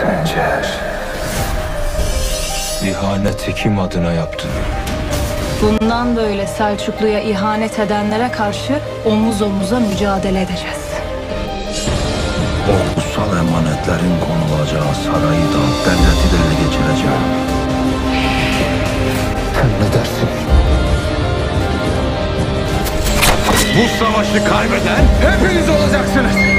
Sencer, ihaneti kim adına yaptın? Bundan böyle Selçuklu'ya ihanet edenlere karşı omuz omuza mücadele edeceğiz. O kutsal emanetlerin konulacağı sarayı da devleti de ele geçireceğim. Sen ne dersin? Bu savaşı kaybeden hepiniz olacaksınız.